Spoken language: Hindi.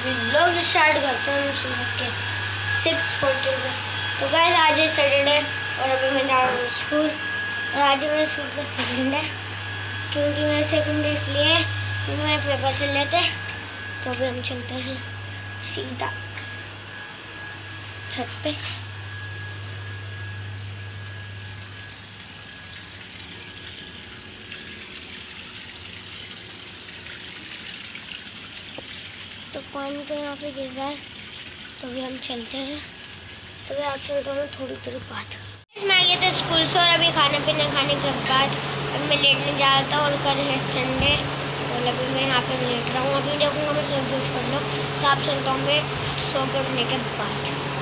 अभी व्लॉग स्टार्ट करते हैं सुबह के 6:40 पे। तो गाइस आज है सैटरडे और अभी मैं जा रहा हूँ स्कूल। और आज मेरे स्कूल का सेकंड है, क्योंकि मेरा सेकंड डे इसलिए है क्योंकि मेरे पेपर चल लेते। तो अभी हम चलते हैं सीधा छत पे। तो पानी तो यहाँ पे गिर रहा है, तो अभी हम चलते हैं। तो अभी आपसे बताऊँ थोड़ी देर बाद मैं गया था स्कूल से, और अभी खाना पीना खाने के बाद अभी मैं लेटने जा रहा था। और कल है संडे, और अभी मैं यहाँ पे लेट रहा हूँ। अभी देखूँगा मैं सब कुछ कर लो, तो आप चलता हूँ मैं सो के उठने के बाद।